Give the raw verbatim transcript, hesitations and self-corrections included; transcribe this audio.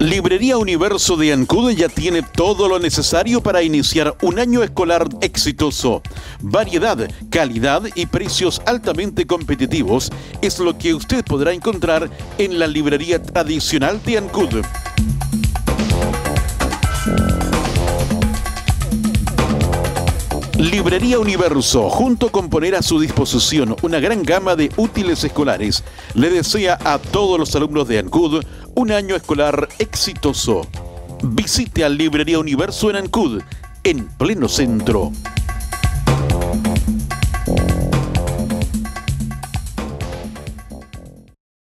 Librería Universo de Ancud ya tiene todo lo necesario para iniciar un año escolar exitoso. Variedad, calidad y precios altamente competitivos es lo que usted podrá encontrar en la librería tradicional de Ancud. Librería Universo, junto con poner a su disposición una gran gama de útiles escolares, le desea a todos los alumnos de Ancud un año escolar exitoso. Visite a Librería Universo en Ancud, en pleno centro.